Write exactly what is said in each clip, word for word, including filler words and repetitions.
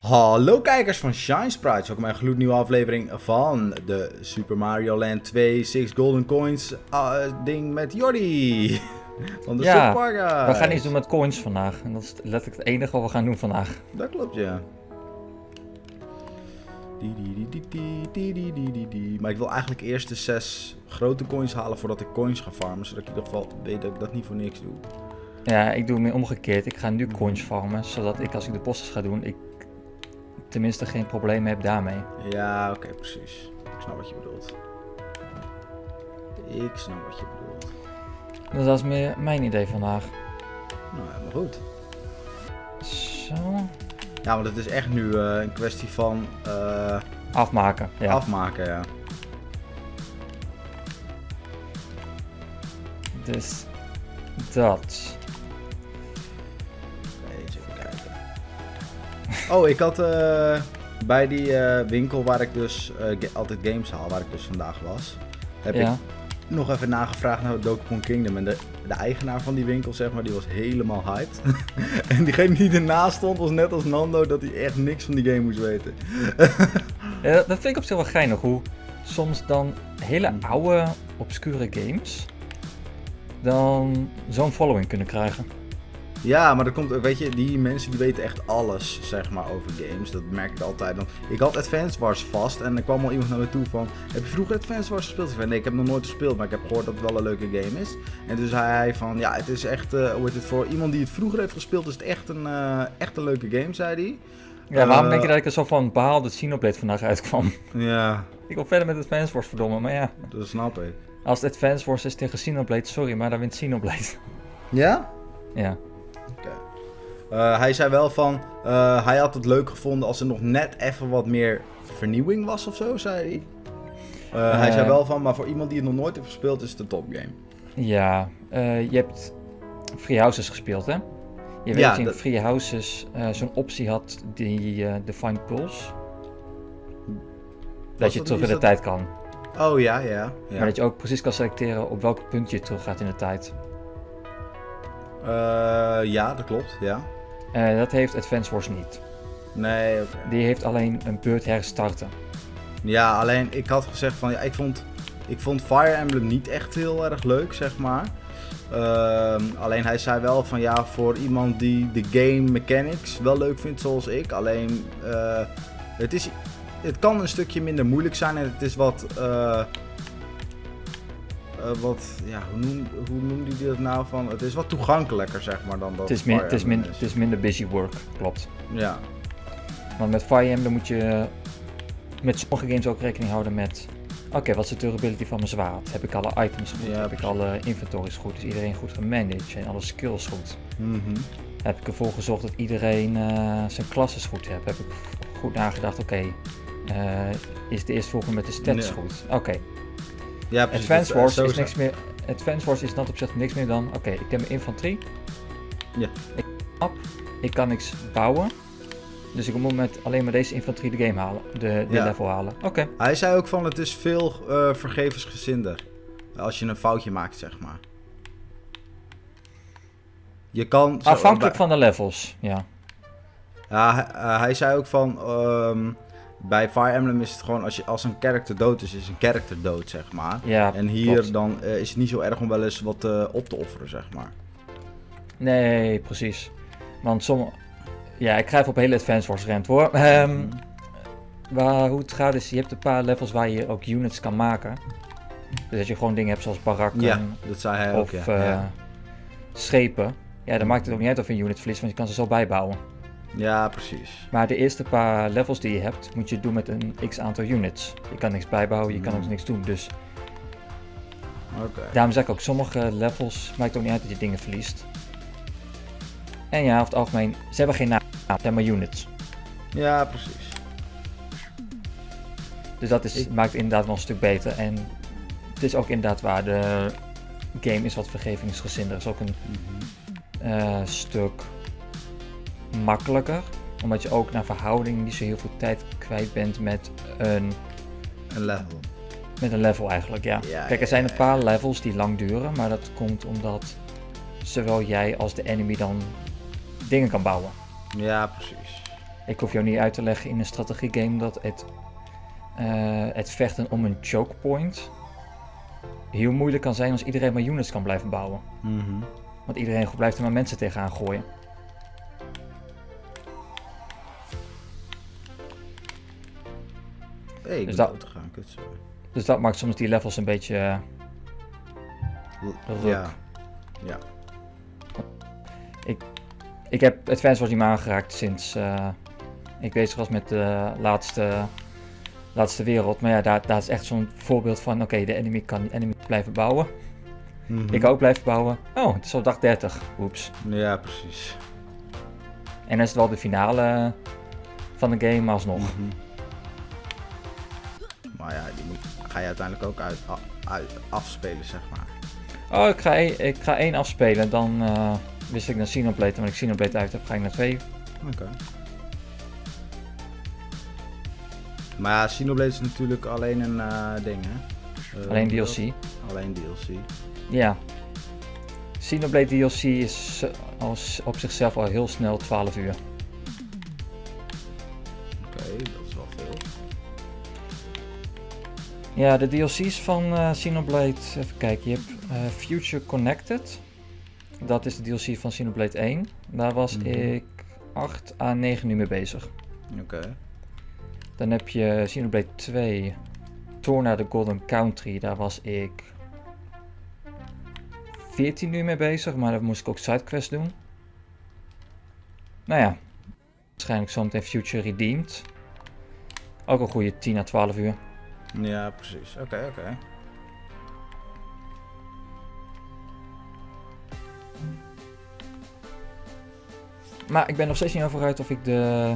Hallo kijkers van Shine Sprites, welkom bij een gloednieuwe aflevering van de Super Mario Land twee Six Golden Coins uh, ding met Jordi van de Ja, Super Guys. we gaan iets doen met coins vandaag en dat is letterlijk het enige wat we gaan doen vandaag. Dat klopt, ja. Die, die, die, die, die, die, die, die, die. Maar ik wil eigenlijk eerst de zes grote coins halen voordat ik coins ga farmen, zodat ik in ieder geval weet dat ik dat niet voor niks doe. Ja, ik doe het meer omgekeerd. Ik ga nu coins farmen, zodat ik als ik de bosses ga doen, ik tenminste geen problemen heb daarmee. Ja, oké, okay, precies. Ik snap wat je bedoelt. Ik snap wat je bedoelt. Dus dat is meer mijn idee vandaag. Nou, helemaal goed. Zo. Ja, want het is echt nu uh, een kwestie van uh, afmaken. Ja. Afmaken, ja. Dus dat. Eens even kijken. Oh, ik had uh, bij die uh, winkel waar ik dus uh, ga altijd games haal, waar ik dus vandaag was, heb ja. ik nog even nagevraagd naar Dokapon Kingdom. En de, de eigenaar van die winkel, zeg maar, die was helemaal hyped. En diegene die ernaast stond was net als Nando, dat hij echt niks van die game moest weten. Ja, dat vind ik op zich wel geinig, hoe soms dan hele oude, obscure games dan zo'n following kunnen krijgen. Ja, maar er komt, weet je, die mensen die weten echt alles, zeg maar, over games. Dat merk ik altijd. Dan, ik had Advance Wars vast en er kwam al iemand naar me toe van, heb je vroeger Advance Wars gespeeld? Ik zei, nee, ik heb nog nooit gespeeld, maar ik heb gehoord dat het wel een leuke game is. En dus zei hij van, ja, het is echt, uh, hoe heet het, voor iemand die het vroeger heeft gespeeld, is het echt een, uh, echt een leuke game, zei hij. Ja, waarom uh, denk je dat ik er zo van baal dat Xenoblade vandaag uitkwam? Ja. Ik wil verder met Advance Wars, verdomme, maar ja. Dat snap ik. Als het Advance Wars is tegen Xenoblade, sorry, maar dan wint Xenoblade. Ja? Ja. Oké. Okay. Uh, hij zei wel van, uh, hij had het leuk gevonden als er nog net even wat meer vernieuwing was of zo, zei hij. Uh, uh, hij zei wel van, maar voor iemand die het nog nooit heeft gespeeld is het een topgame. Ja, uh, je hebt Free Houses gespeeld, hè? Je weet ja, dat je in dat... Free Houses uh, zo'n optie had, die uh, Divine Pulse. Dat, dat je terug in de dat... tijd kan. Oh ja, ja, ja. Maar dat je ook precies kan selecteren op welk punt je terug gaat in de tijd. Uh, ja, dat klopt, ja. Uh, dat heeft Advance Wars niet. Nee, oké. Okay. Die heeft alleen een beurt herstarten. Ja, alleen ik had gezegd van, ja, ik vond, ik vond Fire Emblem niet echt heel erg leuk, zeg maar. Uh, alleen hij zei wel van, ja, voor iemand die de game mechanics wel leuk vindt zoals ik. Alleen, uh, het is, het kan een stukje minder moeilijk zijn en het is wat... Uh, Uh, wat, ja, hoe, noem, hoe noemde hij dat nou van? Het is wat toegankelijker, zeg maar, dan dat het is, min, het, is min, is. het is minder busy work, klopt. Ja. Want met Fire Emblem moet je met sommige games ook rekening houden met... Oké, okay, wat is de durability van mijn zwaard? Heb ik alle items goed? Ja, heb precies. ik alle inventories goed? Is iedereen goed gemanaged? Zijn alle skills goed? Mm-hmm. Heb ik ervoor gezorgd dat iedereen uh, zijn klasses goed heeft? Heb ik goed nagedacht, oké, okay, uh, is de eerstvolgende met de stats ja. goed? Oké. Okay. Ja, precies. Advance Wars is niks meer. Advance Wars is dat op zich niks meer dan. Oké, okay, ik heb mijn infanterie. Ja. Ik heb ik kan niks bouwen. Dus ik moet met alleen maar deze infanterie de game halen. De, de ja. level halen. Oké. Okay. Hij zei ook van het is veel uh, vergevensgezinder. Als je een foutje maakt, zeg maar. Je kan. Zo, afhankelijk bij... van de levels, ja. Ja, hij, uh, hij zei ook van. Um, Bij Fire Emblem is het gewoon, als, je, als een character dood is, is een character dood, zeg maar. Ja, en hier klopt. dan uh, is het niet zo erg om wel eens wat uh, op te offeren, zeg maar. Nee, precies. Want sommige... Ja, ik grijp op hele Advance Wars rent, hoor. Um, mm. waar, hoe het gaat is, je hebt een paar levels waar je ook units kan maken. Dus dat je gewoon dingen hebt zoals barakken. Ja, dat zei hij of, ook, ja. Uh, ja. schepen. Ja, dan maakt het ook niet uit of je een unit verliest, want je kan ze zo bijbouwen. Ja, precies. Maar de eerste paar levels die je hebt, moet je doen met een x-aantal units. Je kan niks bijbouwen, je kan ook niks doen, dus... Okay. Daarom zeg ik ook, sommige levels maakt het ook niet uit dat je dingen verliest. En ja, over het algemeen, ze hebben geen naam, ze hebben maar units. Ja, precies. Dus dat is, ik... maakt het inderdaad wel een stuk beter. En het is ook inderdaad waar, de game is wat vergevingsgezinder. is ook een mm-hmm. uh, stuk... makkelijker, omdat je ook naar verhouding niet zo heel veel tijd kwijt bent met een... Een level. Met een level eigenlijk, ja. ja Kijk, er zijn een paar levels die lang duren, maar dat komt omdat zowel jij als de enemy dan dingen kan bouwen. Ja, precies. ik hoef jou niet uit te leggen in een strategiegame dat het, uh, het vechten om een choke point heel moeilijk kan zijn als iedereen maar units kan blijven bouwen. Mm-hmm. Want iedereen blijft er maar mensen tegenaan gooien. Hey, ik dus, ben dat, te gaan. Kut, dus dat maakt soms die levels een beetje uh, ruk. Ja. ja. Ik, ik heb Advance Wars niet meer aangeraakt sinds uh, ik bezig was met de laatste, laatste wereld. Maar ja, daar, daar is echt zo'n voorbeeld van, oké, okay, de enemy kan enemy blijven bouwen. Mm-hmm. Ik ook blijven bouwen. Oh, het is al dag dertig. Oeps. Ja, precies. En dan is het wel de finale van de game, maar alsnog. Mm-hmm. Maar ja, die moet, ga je uiteindelijk ook uit, uit, afspelen, zeg maar. Oh, ik ga, een, ik ga één afspelen. Dan uh, wist ik naar Xenoblade. En wanneer ik Xenoblade uit heb, ga ik naar twee. Oké. Okay. Maar ja, Xenoblade is natuurlijk alleen een uh, ding, hè? Uh, alleen D L C. Alleen D L C. Ja. Xenoblade D L C is als, op zichzelf al heel snel twaalf uur. Oké, okay, dat is wel veel. Ja, de D L C's van uh, Xenoblade, even kijken, je hebt uh, Future Connected. Dat is de D L C van Xenoblade één. Daar was mm-hmm. ik acht à negen uur mee bezig. Oké. Okay. Dan heb je Xenoblade twee, Torna the Golden Country. Daar was ik veertien uur mee bezig, maar daar moest ik ook sidequests doen. Nou ja, waarschijnlijk zometeen Future Redeemed. Ook een goede tien à twaalf uur. Ja, precies. Oké, okay, oké. Okay. Maar ik ben nog steeds niet over uit of ik de...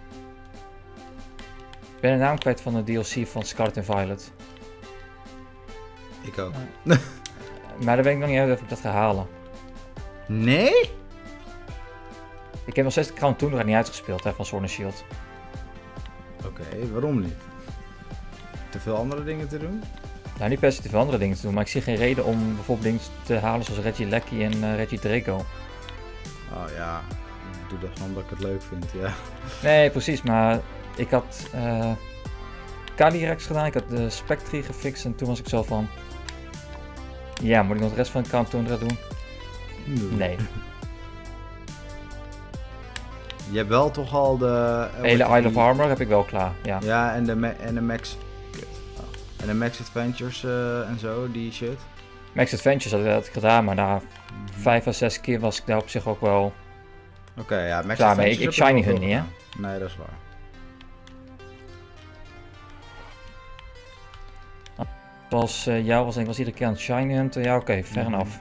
Ik ben de naam kwijt van de D L C van Scarlet and Violet. Ik ook. Uh, maar daar ben ik nog niet uit of ik dat ga halen. Nee? Ik heb nog steeds de Crown Tundra niet uitgespeeld, hè, van Sword and Shield. Oké, okay, waarom niet? Te veel andere dingen te doen? Nou, niet per se te veel andere dingen te doen, maar ik zie geen reden om bijvoorbeeld dingen te halen zoals Regieleki en uh, Regidrago. Oh ja, ik doe dat gewoon omdat ik het leuk vind, ja. Nee, precies, maar ik had uh, Calyrex gedaan, ik had de Spectre gefixt en toen was ik zo van... Ja, moet ik nog de rest van de Crown Tundra doen? Nee. nee. Je hebt wel toch al de... De hele Isle of Armor heb ik wel klaar, ja. Ja, en de, en de Max... Oh. En de Max Adventures uh, en zo, die shit. Max Adventures had, had ik gedaan, maar na mm-hmm. vijf à zes keer was ik daar op zich ook wel... Oké, okay, ja, Max klaar Adventures mee. Ik, ik shiny hun niet, hè? Nee, dat is waar. Zoals uh, jou was, ik was iedere keer aan het shiny hunten. Ja, oké, okay, fair mm-hmm. enough.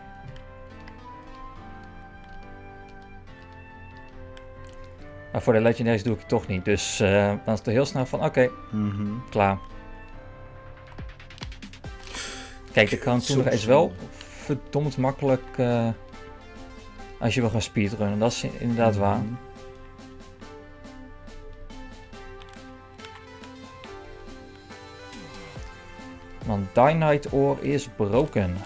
Maar voor de legendaries doe ik het toch niet. Dus uh, dan is het er heel snel van, oké, okay, mm-hmm. klaar. Kijk, de Crown Tundra is wel verdomd makkelijk uh, als je wil gaan speedrunnen. Dat is inderdaad mm-hmm. waar. Want Dynite Ore is broken.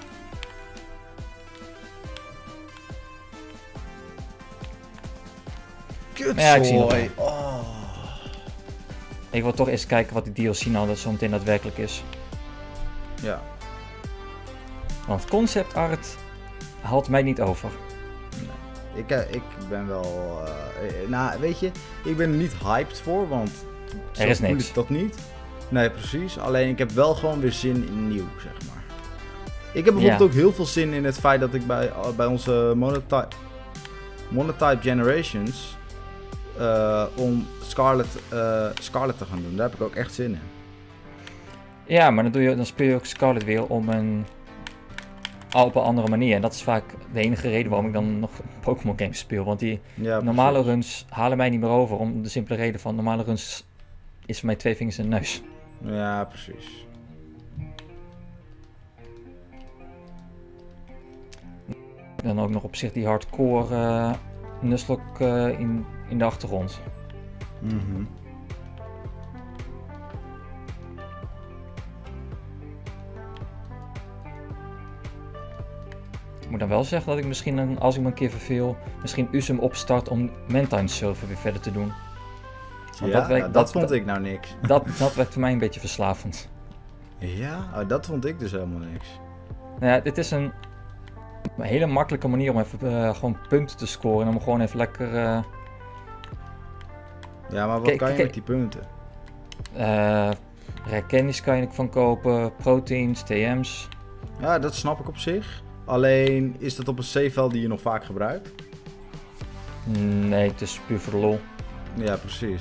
Ja, ik zie nog. Oh. Ik wil toch eens kijken wat die D L C nou dat zo meteen daadwerkelijk is. Ja. Want concept art haalt mij niet over. Nee. Ik, uh, ik ben wel... Uh, nou, weet je, ik ben er niet hyped voor, want... Er is niks. Ik dat niet. Nee, precies. Alleen ik heb wel gewoon weer zin in nieuw, zeg maar. Ik heb bijvoorbeeld ja. ook heel veel zin in het feit dat ik bij, uh, bij onze Monotype, Monotype Generations... Uh, om Scarlet, uh, Scarlet te gaan doen. Daar heb ik ook echt zin in. Ja, maar dan, doe je, dan speel je ook Scarlet weer om een, op een andere manier. En dat is vaak de enige reden waarom ik dan nog Pokémon games speel. Want die ja, normale runs halen mij niet meer over. Om de simpele reden van normale runs is voor mij twee vingers in de neus. Ja, precies. Dan ook nog op zich die hardcore uh, Nuzlocke uh, in, in de achtergrond. Mm-hmm. Ik moet dan wel zeggen dat ik misschien, als ik me een keer verveel, misschien Usum opstart om Mantine server weer verder te doen. Ja, dat, werkt, dat, dat vond dat, ik nou niks. Dat, dat werd voor mij een beetje verslavend. Ja, oh, dat vond ik dus helemaal niks. Nou ja, dit is een hele makkelijke manier om even uh, gewoon punten te scoren. En om gewoon even lekker... Uh... Ja, maar wat kan je met die punten? Uh, Candies kan je van kopen, proteins, T M's. Ja, dat snap ik op zich. Alleen, is dat op een save-file die je nog vaak gebruikt? Nee, het is puur voor de lol. Ja, precies.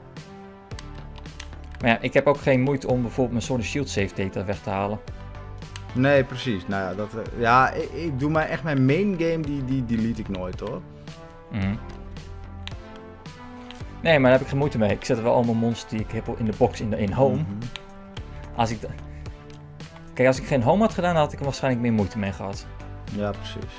Maar ja, ik heb ook geen moeite om bijvoorbeeld mijn Sword and Shield save data weg te halen. Nee, precies. Nou ja, dat, ja ik, ik doe maar echt mijn main game, die, die delete ik nooit hoor. Mm. Nee, maar daar heb ik geen moeite mee. Ik zet er wel allemaal monsters die ik heb in de box in, de, in home. Mm-hmm. Als ik... Kijk, als ik geen home had gedaan, had ik er waarschijnlijk meer moeite mee gehad. Ja, precies.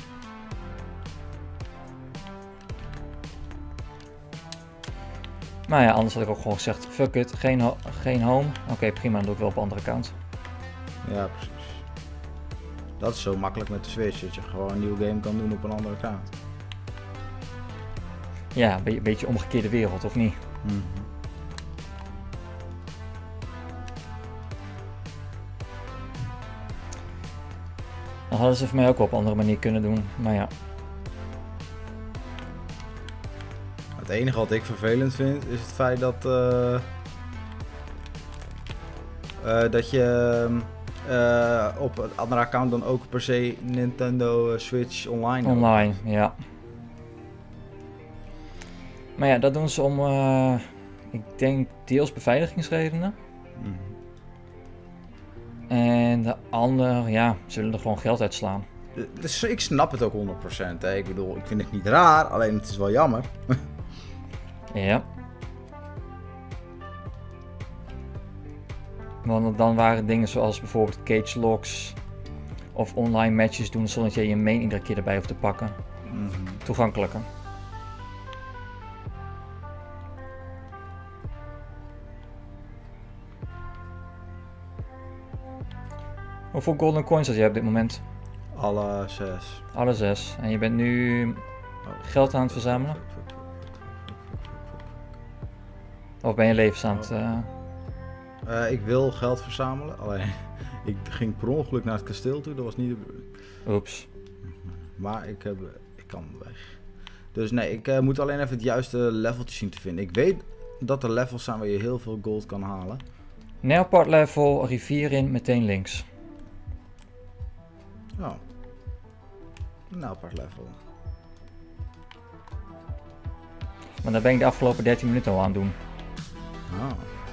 Maar ja, anders had ik ook gewoon gezegd, fuck it, geen, ho geen home. Oké, okay, prima, dan doe ik wel op een andere account. Ja, precies. Dat is zo makkelijk met de Switch, dat je gewoon een nieuw game kan doen op een andere account. Ja, een beetje omgekeerde wereld, of niet? Mm-hmm. Dan hadden ze voor mij ook op een andere manier kunnen doen, maar ja. Het enige wat ik vervelend vind is het feit dat, uh, uh, dat je uh, op het andere account dan ook per se Nintendo Switch Online hebt. Online, ja. Maar ja, dat doen ze om, uh, ik denk, deels beveiligingsredenen. Mm-hmm. En de andere, ja, zullen er gewoon geld uitslaan. Dus ik snap het ook honderd procent. Hè. Ik bedoel, ik vind het niet raar, alleen het is wel jammer. Ja. Want dan waren dingen zoals bijvoorbeeld cage locks of online matches doen zonder dat je je main iedere keer erbij hoeft te pakken. Mm-hmm. Toegankelijker. Hoeveel golden coins had jij op dit moment? Alle zes. Alle zes. En je bent nu geld aan het verzamelen? Of ben je levens aan het... Uh... Uh, ik wil geld verzamelen, alleen ik ging per ongeluk naar het kasteel toe, dat was niet de bedoeling. Oeps. Maar ik, heb, ik kan weg. Dus nee, ik uh, moet alleen even het juiste leveltje zien te vinden. Ik weet dat er levels zijn waar je heel veel gold kan halen. Nailpart level, rivier in, meteen links. Oh. Nailpart level. Maar daar ben ik de afgelopen dertien minuten al aan het doen. Oh.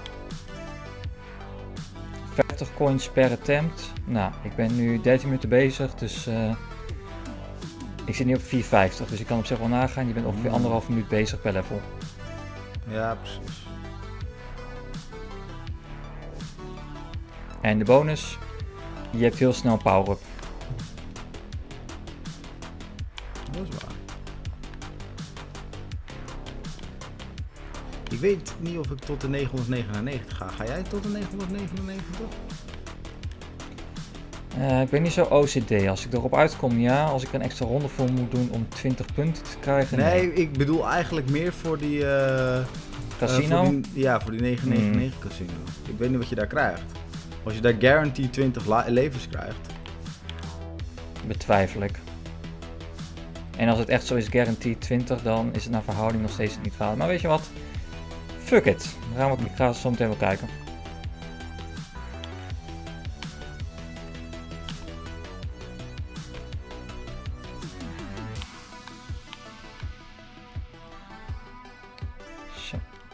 vijftig coins per attempt. Nou, ik ben nu dertien minuten bezig, dus uh, ik zit nu op vierhonderdvijftig, dus ik kan op zich wel nagaan. Je bent ongeveer anderhalf minuut bezig per level. Ja, precies. En de bonus, je hebt heel snel een power-up. Dat is waar. Ik weet niet of ik tot de negenhonderdnegenennegentig ga. Ga jij tot de negenhonderdnegenennegentig? Uh, ik ben niet zo O C D. Als ik erop uitkom, ja. Als ik een extra ronde voor moet doen om twintig punten te krijgen. Nee, nee. Ik bedoel eigenlijk meer voor die... Uh, casino? Uh, voor die, ja, voor die negenhonderdnegenennegentig mm. casino. Ik weet niet wat je daar krijgt. Als je daar guarantee twintig levens krijgt. Betwijfel ik. En als het echt zo is, guarantee twintig, dan is het naar verhouding nog steeds niet fout. Maar weet je wat? Fuck it. Dan gaan we, ik ga zo meteen wel kijken. Zo.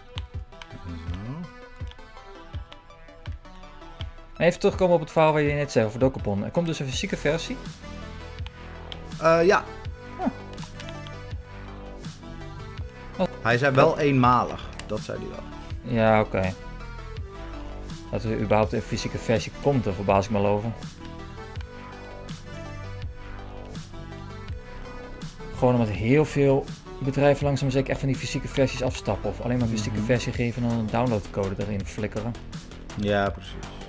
Even terugkomen op het verhaal waar je net zei over Dokapon. Er komt dus een fysieke versie? Uh, ja. Huh. Hij zei wel eenmalig. Dat zei hij wel. Ja, oké. Okay. Dat er überhaupt een fysieke versie komt, daar verbaas ik me al over. Gewoon omdat heel veel bedrijven langzaam zeker echt van die fysieke versies afstappen. Of alleen maar een fysieke mm-hmm. versie geven en dan een downloadcode erin flikkeren. Ja, precies.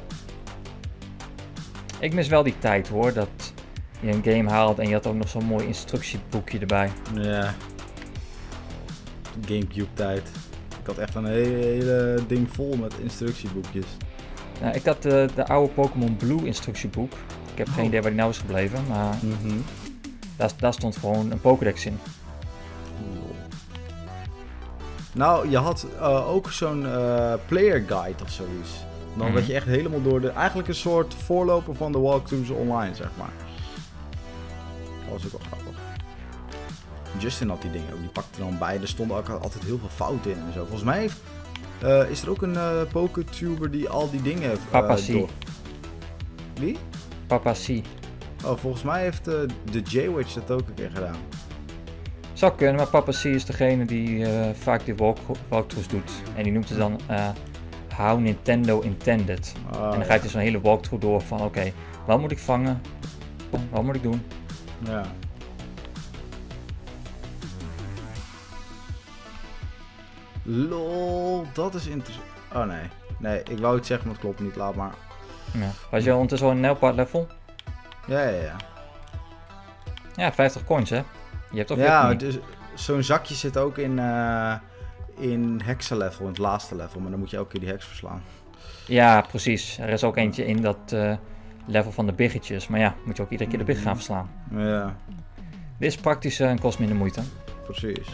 Ik mis wel die tijd hoor, dat je een game haalt en je had ook nog zo'n mooi instructieboekje erbij. Ja. Gamecube tijd. Ik had echt een hele, hele ding vol met instructieboekjes. Nou, ik had de, de oude Pokémon Blue instructieboek. Ik heb oh. geen idee waar die nou is gebleven, maar mm-hmm. daar, daar stond gewoon een Pokédex in. Nou, je had uh, ook zo'n uh, player guide of zoiets. Dan mm. werd je echt helemaal door de... Eigenlijk een soort voorloper van de walkthroughs online, zeg maar. Dat was ook wel grappig. Justin had die dingen ook, die pakte er dan bij. Er stonden ook altijd heel veel fouten in en zo. Volgens mij heeft, uh, is er ook een uh, Poketuber die al die dingen heeft... Uh, Papa C. Door... Wie? Papa C. Oh, volgens mij heeft uh, de J-Witch dat ook een keer gedaan. Zou kunnen, maar Papa C is degene die uh, vaak die walk walkthroughs doet. En die noemt het dan uh, How Nintendo Intended. Oh, en dan gaat hij zo'n hele walkthrough door van oké, okay, wat moet ik vangen? Wat moet ik doen? Ja. Lol, dat is interessant. Oh nee, nee, ik wou het zeggen, maar het klopt niet, laat maar. Ja. Was je ondertussen al een Nelpad level? Ja, ja, ja. Ja, vijftig coins hè? Je hebt toch ja, dus zo'n zakje zit ook in, uh, in hexenlevel, in het laatste level, maar dan moet je elke keer die heks verslaan. Ja, precies. Er is ook eentje in dat uh, level van de biggetjes, maar ja, moet je ook iedere keer de big gaan verslaan. Ja. Dit is praktisch uh, en kost minder moeite. Precies.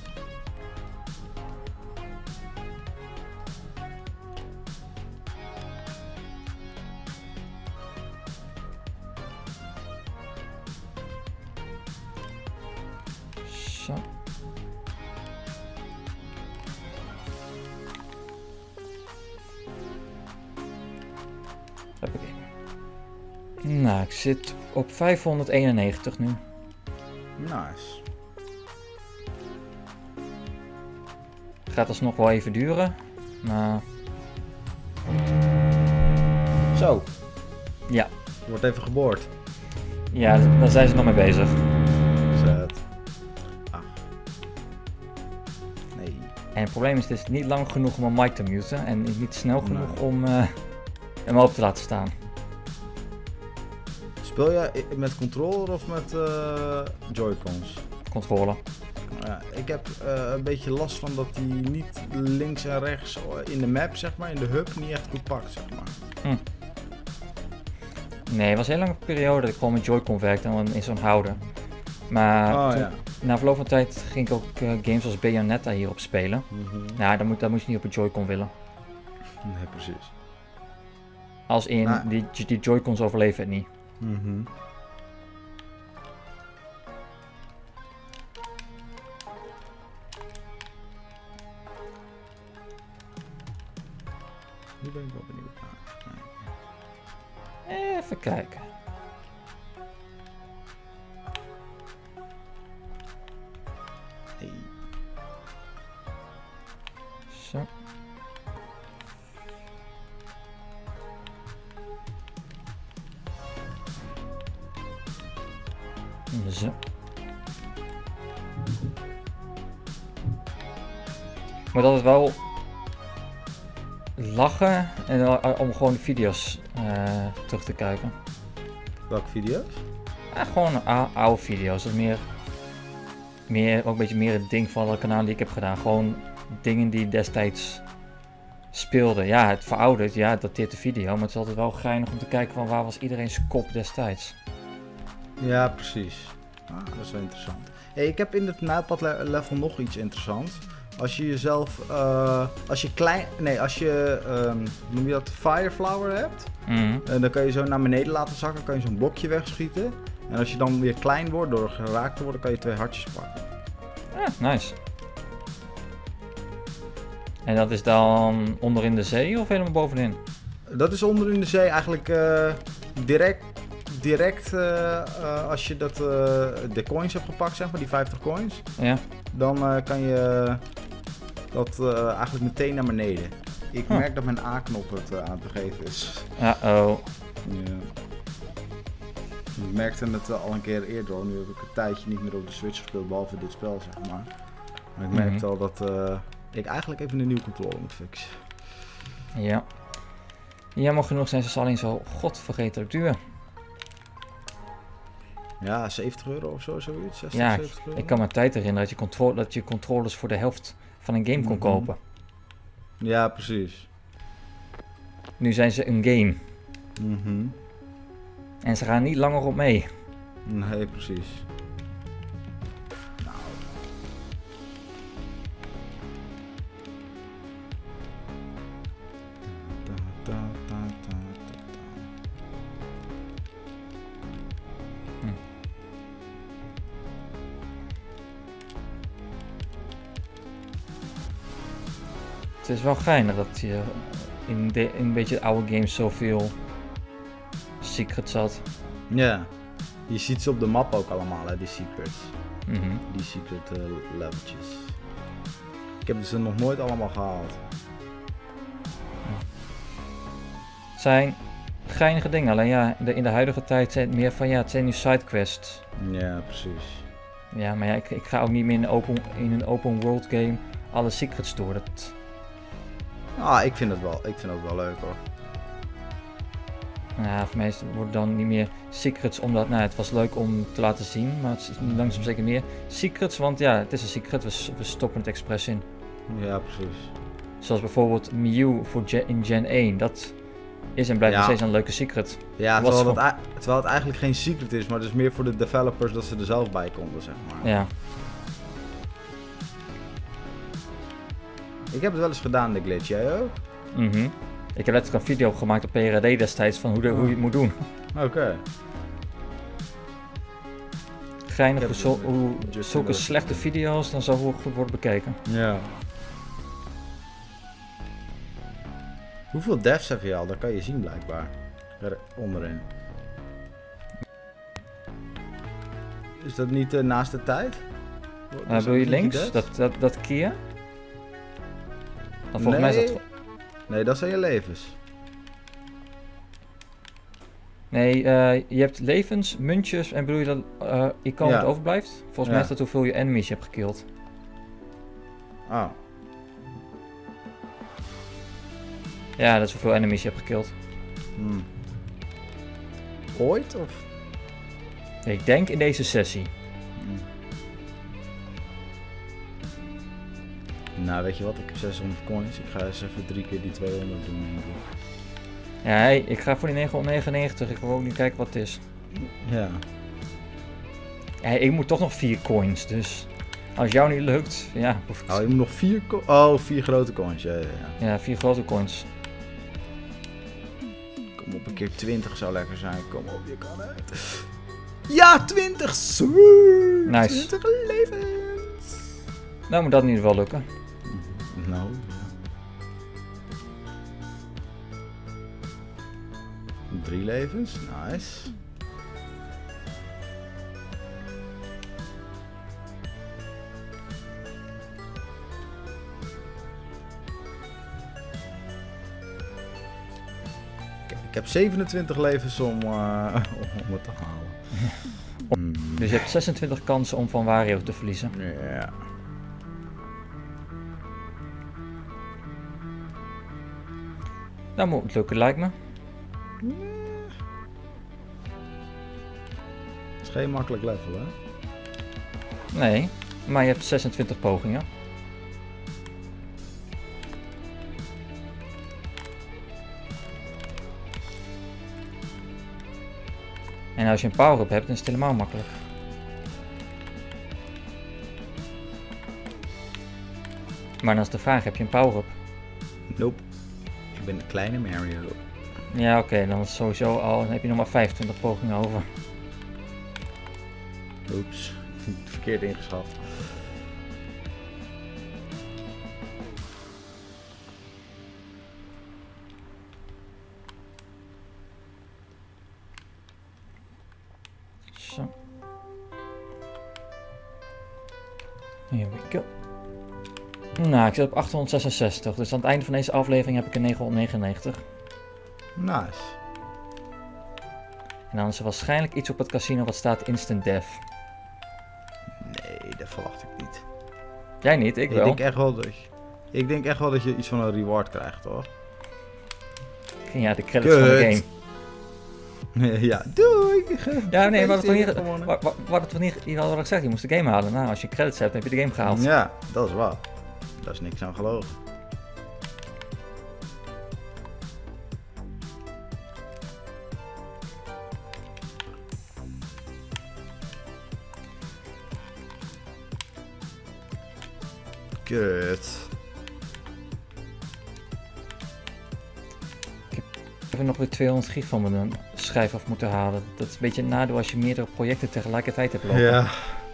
Zo. Hoppakee. Nou, ik zit op vijfhonderdeenennegentig nu. Nice. Gaat alsnog wel even duren, maar... Zo. Ja. Wordt even geboord. Ja, daar zijn ze nog mee bezig. Zet. Ah. Nee. En het probleem is, het is niet lang genoeg om een mic te muten en niet snel genoeg nee. om uh, hem op te laten staan. Speel je met controller of met uh, Joy-Cons? Controller. Ja, ik heb uh, een beetje last van dat hij niet links en rechts in de map, zeg maar, in de hub, niet echt goed pakt, zeg maar. Hm. Nee, het was een hele lange periode dat ik gewoon met Joy-Con werkte en in zo'n houder. Maar oh, toen, ja. na verloop van tijd ging ik ook uh, games als Bayonetta hierop spelen. Mm-hmm. Nou, dan moet, dan moet je niet op een Joy-Con willen. Nee, precies. Als in, nou. die, die Joy-Cons overleven het niet. Mm-hmm. Nu ben ik wel benieuwd naar. Even kijken. Hey. Zo. Zo. Ik moet altijd wel lachen en uh, om gewoon de video's uh, terug te kijken. Welke video's? Ja, gewoon uh, oude video's. Dat is meer, meer, ook een beetje meer het ding van het kanaal die ik heb gedaan. Gewoon dingen die destijds speelden. Ja, het verouderd, ja, het dateert de video. Maar het is altijd wel geinig om te kijken van waar was iedereen's kop destijds. Ja, precies. Ah, dat is wel interessant. Hey, ik heb in het Nijpad level nog iets interessants. Als je jezelf, uh, als je klein, nee, als je, um, noem je dat, Fireflower hebt, mm-hmm. uh, dan kan je zo naar beneden laten zakken, kan je zo'n blokje wegschieten. En als je dan weer klein wordt door geraakt te worden, kan je twee hartjes pakken. Ah, nice. En dat is dan onder in de zee of helemaal bovenin? Dat is onder in de zee eigenlijk uh, direct, direct uh, uh, als je dat, uh, de coins hebt gepakt, zeg maar, die vijftig coins. Ja. Dan uh, kan je dat uh, eigenlijk meteen naar beneden. Ik huh. merk dat mijn A-knop het uh, aan te geven is. Uh-oh. Ja. Ik merkte het uh, al een keer eerder, nu heb ik een tijdje niet meer op de Switch gespeeld, behalve dit spel, zeg maar. Maar ik merkte mm-hmm. al dat uh, ik eigenlijk even een nieuwe controller moet fixen. Ja. Jammer genoeg zijn ze alleen zo godvergetelijk duur. Ja, zeventig euro of zo, zoiets. zestig, ja, zeventig euro. Ik kan me tijd herinneren dat je, contro- dat je controllers voor de helft van een game kon mm-hmm. kopen. Ja, precies. Nu zijn ze een game. Mhm. En ze gaan niet langer op mee. Nee, precies. Nou. Da, da, da, da, da, da. Hm. Het is wel geinig dat je in, de, in een beetje oude games zoveel secrets had. Ja. Je ziet ze op de map ook allemaal, hè, die secrets. Mm-hmm. Die secret uh, leveltjes. Ik heb ze nog nooit allemaal gehaald. Het zijn geinige dingen, alleen ja, in de, in de huidige tijd zijn het meer van ja, het zijn nu sidequests. Ja, precies. Ja, maar ja, ik, ik ga ook niet meer in een open, in een open world game alle secrets door. Dat... Ah, ik vind het wel, ik vind het wel leuk hoor. Ja, voor mij is het, wordt dan niet meer secrets, omdat nou, het was leuk om te laten zien, maar het is langzaam zeker meer secrets, want ja, het is een secret, we, we stoppen het expres in. Ja, precies. Zoals bijvoorbeeld Mew voor gen, in Gen één, dat is en blijft nog Ja. steeds een leuke secret. Ja, Was terwijl het, gewoon- ei- terwijl het eigenlijk geen secret is, maar het is meer voor de developers dat ze er zelf bij konden, zeg maar. Ja, Ik heb het wel eens gedaan, de glitch. Jij ook? mhm. Ik heb letterlijk een video gemaakt op P R D destijds van hoe, de, hoe je het moet doen. Oké. Geinig Ik hoe, heb zo, het hoe just zulke in the- slechte video's dan zo goed worden bekeken. Ja. Hoeveel devs heb je al? Dat kan je zien blijkbaar. Er onderin. Is dat niet uh, naast de tijd? Uh, wil je links? Dat, dat, dat keer? Dan volgens mij is dat... Nee, dat zijn je levens. Nee, uh, je hebt levens, muntjes en bedoel je dat uh, icoon Ja. dat overblijft? Volgens Ja. mij is dat hoeveel je enemies je hebt gekild. Ah. Ja, dat is hoeveel enemies je hebt gekild. Hmm. Ooit? Of? Ik denk in deze sessie. Hmm. Nou, weet je wat? Ik heb zeshonderd coins. Ik ga eens even drie keer die tweehonderd doen, denk ik. Ja, hey, ik ga voor die negenhonderdnegenennegentig. Ik wil ook niet kijken wat het is. Ja. Hey, ik moet toch nog vier coins, dus als jou niet lukt, ja, hoef ik... Oh, je moet nog vier co- Oh, vier grote coins. Ja, ja, ja. Ja, vier grote coins. Kom op, een keer twintig zou lekker zijn. Kom op, je kan het. Ja, twintig! Sweet! Nice. twintig levens! Nou moet dat in ieder geval lukken. Nou, ja. Drie levens, nice. Kijk, ik heb zevenentwintig levens om, uh, om het te halen. Hmm. Dus je hebt zesentwintig kansen om van Wario te verliezen. Ja. Nou moet het lukken, lijkt me. Het is geen makkelijk level, hè? Nee, maar je hebt zesentwintig pogingen. En als je een power-up hebt, dan is het helemaal makkelijk. Maar dan is de vraag, heb je een power-up? Nope. Ik ben een kleine Mario. Ja, oké, okay, dan is het sowieso al, dan heb je nog maar vijfentwintig pogingen over. Oeps, verkeerd ingeschat. Zo. Here we go. Nou, ik zit op achthonderdzesenzestig, dus aan het einde van deze aflevering heb ik een negenhonderdnegenennegentig. Nice. En dan is er waarschijnlijk iets op het casino wat staat instant death. Nee, dat verwacht ik niet. Jij niet, ik Ik wel. denk echt wel dat je, ik denk echt wel dat je iets van een reward krijgt, hoor. Ja, de credits van de Kut. game. Ja, doei! Ja, nee, wat het toch niet, gewonnen. wat, wat, wat het toch niet, je had al gezegd, je moest de game halen. Nou, als je credits hebt, heb je de game gehaald. Ja, dat is waar. Daar is niks aan gelogen. Kut. Ik heb er nog weer tweehonderd gig van mijn schijf af moeten halen. Dat is een beetje een nadeel als je meerdere projecten tegelijkertijd hebt lopen. Ja.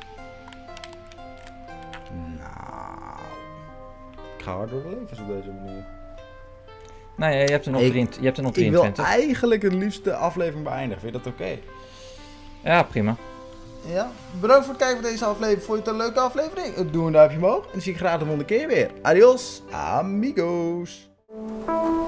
Nou. Ik ga hard door de levens op deze manier. Nou ja, je hebt er nog, ik, drie, je hebt er nog drieëntwintig. Ik wil eigenlijk het liefst de aflevering beëindigen. Vind je dat oké? Okay? Ja, prima. Ja, bedankt voor het kijken van deze aflevering. Vond je het een leuke aflevering? Doe een duimpje omhoog. En dan zie ik graag de volgende keer weer. Adios, amigos.